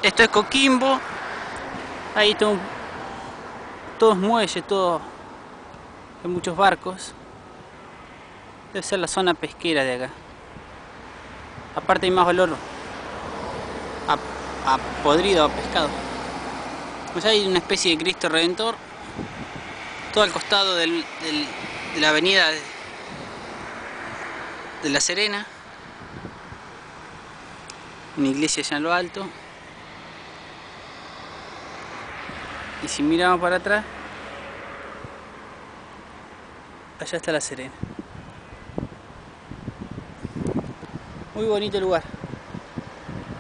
Esto es Coquimbo. Ahí todos muelles, todo, hay muchos barcos. Debe ser la zona pesquera de acá. Aparte hay más olor a podrido, a pescado. Pues hay una especie de Cristo Redentor, todo al costado de la avenida de La Serena. Una iglesia allá en lo alto. Y si miramos para atrás, allá está La Serena. Muy bonito lugar.